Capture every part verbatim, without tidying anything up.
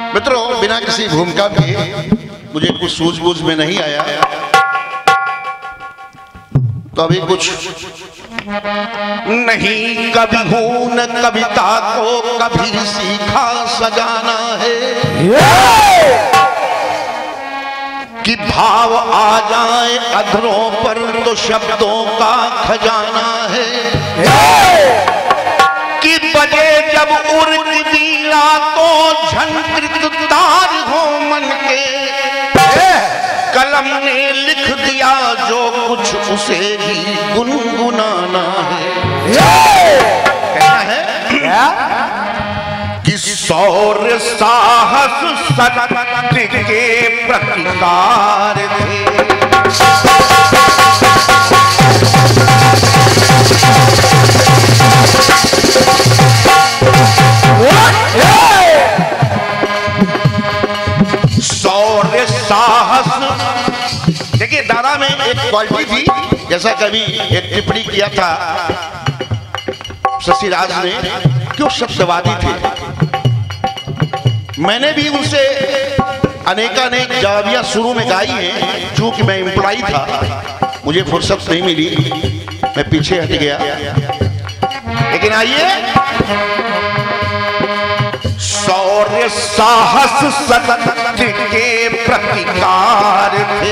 मित्रों, बिना किसी भूमिका के मुझे कुछ सूझबूझ में नहीं आया, तो अभी कुछ नहीं। कभी हूं न कविता को कभी सीखा सजाना है कि भाव आ जाए अधरों पर तो शब्दों का खजाना है कि बजे जब उर्द बीड़ा तो झंकृत तार हो मन के, कलम ने लिख दिया जो कुछ उसे ही गुनगुनाना है। कहना है क्या कि शौर्य साहस सत्य के प्रतिकार थे। शौर्य साहस, देखिए दादा में एक क्वालिटी थी, जैसा कभी एक टिप्पणी किया था शशिराज ने कि वो सत्यवादी थे। मैंने भी उनसे अनेकानेक जवाबियां शुरू में गाई हैं, चूंकि मैं एम्प्लॉई था, मुझे फुर्सत नहीं मिली, मैं पीछे हट गया। लेकिन आइए, शौर्य साहस सत्य के प्रतिकार थे,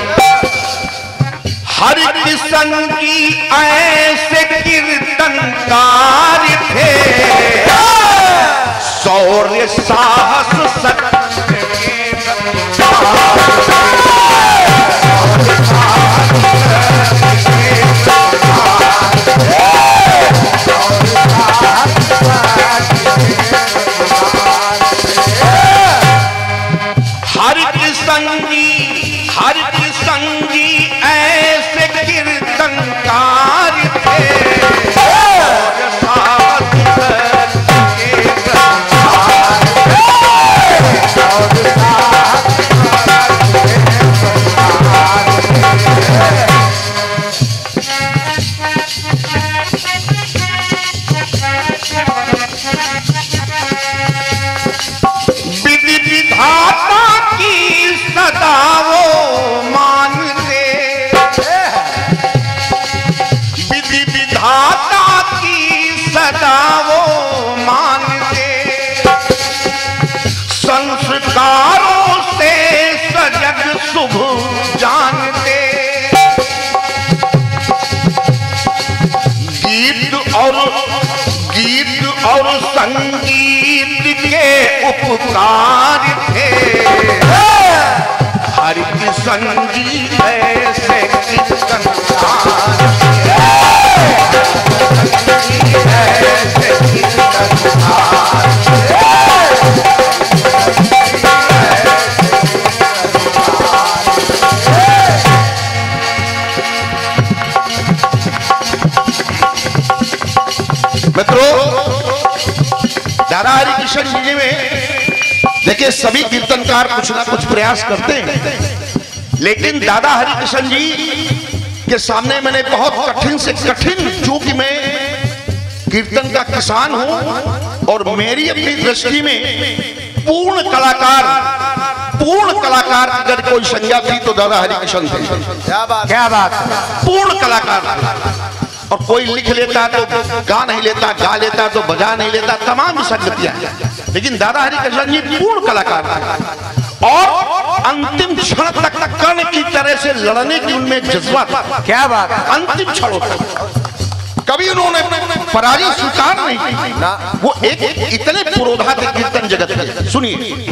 हर किस्म की ऐसे कीर्तनकार थे। शौर्य साहस सत्य के प्रतिकार हर संगी हर संगी ऐसे कीर्तनकार थे। विधि विधाता की सदा वो मानते, विधि विधाता की सदा वो मानते, संस्कारों से सजग शुभ जानते, गीत और गीत और संगीत के उपकार थे। हर की संगीत ऐसे कीर्तनकार ऐसे कीर्तनकार। मित्रों, दादा हरिकिशन जी में देखिए सभी कीर्तनकार कुछ ना कुछ प्रयास करते हैं, लेकिन दादा हरिकिशन जी के सामने मैंने बहुत कठिन से कठिन, चूंकि मैं कीर्तन का किसान हूं और मेरी अपनी दृष्टि में पूर्ण कलाकार पूर्ण कलाकार अगर कोई संज्ञा थी तो दादा हरिकिशन थे। क्या बात क्या बात पूर्ण कलाकार। और कोई लिख लेता तो गा नहीं लेता, गा लेता तो बजा नहीं लेता, तमाम संगतियां, लेकिन दादा हरिकिशन जी पूर्ण कलाकार थे और अंतिम क्षण तक कर्ण की तरह से लड़ने की उनमें जज्बा था। क्या बात, अंतिम क्षणों तक कभी उन्होंने पराजय स्वीकार नहीं की। वो एक इतने पुरोधा थे कीर्तन जगत के। सुनिए,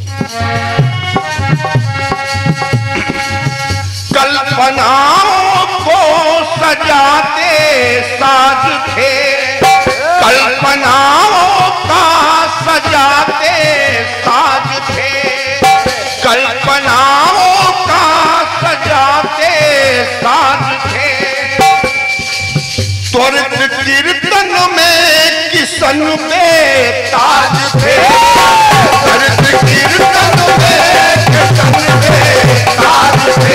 कल्पनाओं को सजाते साज थे, कल्पनाओं का सजाते साज थे, कल्पनाओं का सजाते साज थे। त्वरित कीर्तन में किशन पे ताज थे, त्वरित कीर्तन में किशन पे ताज थे।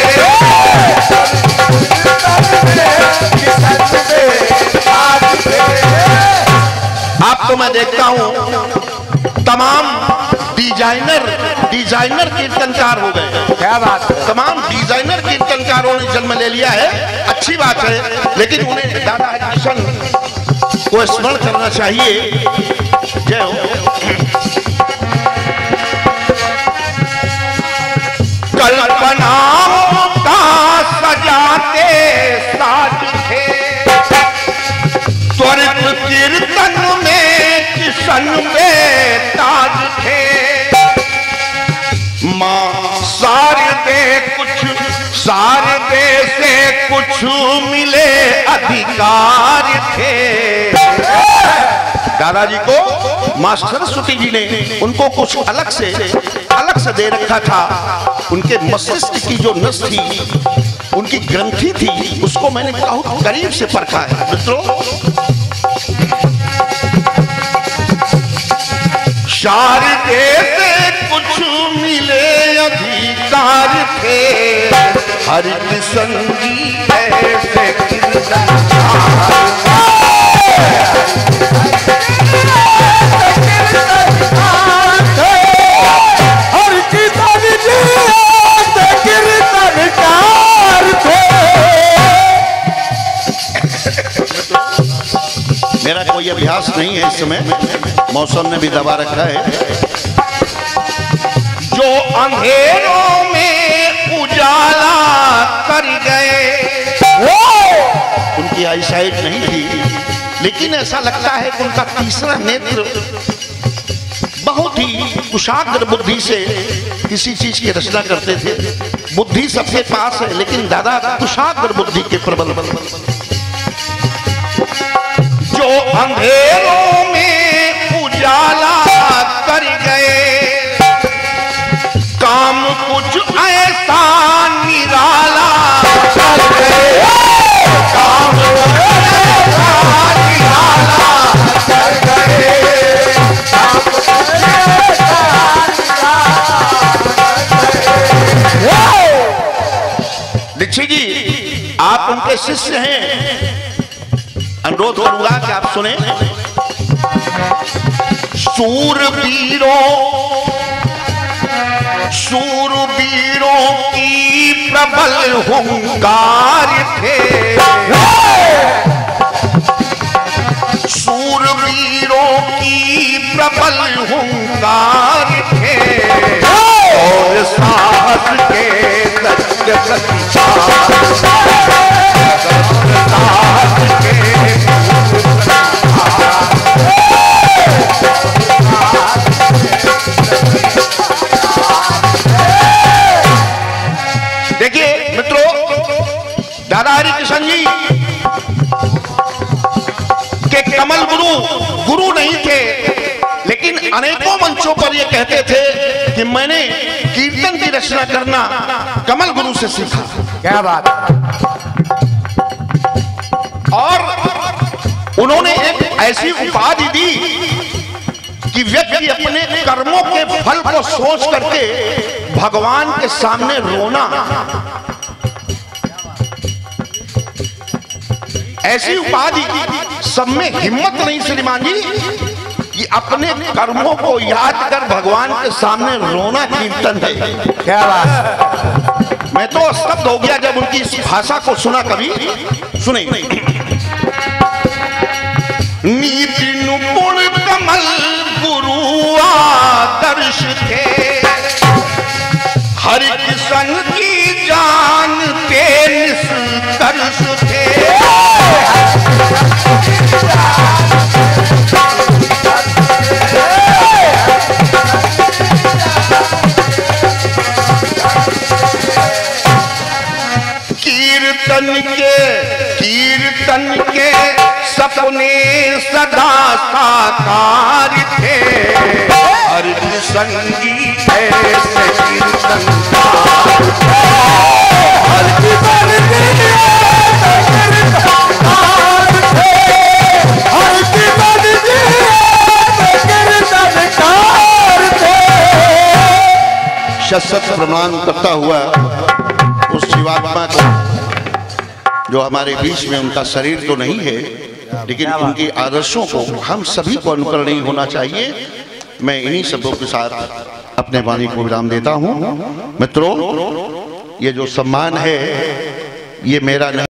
आपको मैं देखता हूं तमाम डिजाइनर डिजाइनर कीर्तनकार हो गए। क्या बात है, तमाम डिजाइनर कीर्तनकारों ने जन्म ले लिया है, अच्छी बात है, लेकिन उन्हें दादा हरिकिशन को स्मरण करना चाहिए। जय हो। कल्पनाओं का सजाते साज थे, त्वरित कीर्तन में किशन में ताज थे। मां शारदे कुछ शारदे से कुछ मिले अधिकार थे। दादाजी को मां सरस्वती जी ने उनको कुछ अलग से अलग से दे रखा था। उनके मस्तिष्क की जो नस थी, उनकी ग्रंथि थी, उसको मैंने बहुत करीब से परखा है मित्रों। शारदे से कुछ मिले अधिकार थे, हरिकिशन जी ऐसे मेरा कोई अभ्यास नहीं है इस समय, मौसम ने भी दबा रखा है। जो अंधेरों में उजाला कर गए, उनकी आईसाइट नहीं थी, लेकिन ऐसा लगता है कि उनका तीसरा नेत्र बहुत ही कुशाग्र बुद्धि से किसी चीज की रचना करते थे। बुद्धि सबके पास है, लेकिन दादा कुशाग्र बुद्धि के प्रबल। जो अंधेरों में उजाला कर गए, काम कुछ ऐसा निराला कर गए, काम ऐसा निराला कर गए, काम ऐसा निराला। दीक्षित जी, आप उनके शिष्य हैं, अनुरोध करूंगा कि आप सुने। शूरवीरों शूरवीरों की प्रबल हुंकार थे, शूरवीरों की प्रबल हुंकार थे, और साहस के सत्य देखिए मित्रों, दादा हरिकिशन जी के कमल गुरु गुरु नहीं थे, लेकिन अनेकों मंचों पर ये कहते थे कि मैंने कीर्तन की रचना करना कमल गुरु से सीखा। क्या बात। और उन्होंने एक ऐसी उपाधि दी कि व्यक्ति अपने कर्मों के फल को सोच करके भगवान के सामने रोना, ऐसी उपाधि सब में हिम्मत नहीं श्रीमान जी कि अपने कर्मों को याद कर भगवान के सामने रोना कीर्तन है। क्या बात। मैं तो स्तब्ध हो गया जब उनकी इस भाषा को सुना। कभी सुने नीति निपुण कमल गुरु आदर्श थे, हरिकिशन की जान के निष्कर्ष थे। कीर्तन के कीर्तन के सपने सदा साकार थे, हरिकिशन जी ऐसे कीर्तनकार, हरिकिशन जी ऐसे कीर्तनकार थे, हरिकिशन जी ऐसे कीर्तनकार थे। शत शत प्रणाम करता हुआ उस जीवात्मा को जो हमारे बीच में, उनका शरीर तो नहीं है, लेकिन उनके आदर्शों को हम सभी को अनुकरणीय होना चाहिए। मैं इन्हीं शब्दों के साथ अपने वाणी को विराम देता हूं। मित्रों, ये जो सम्मान है ये मेरा नहीं,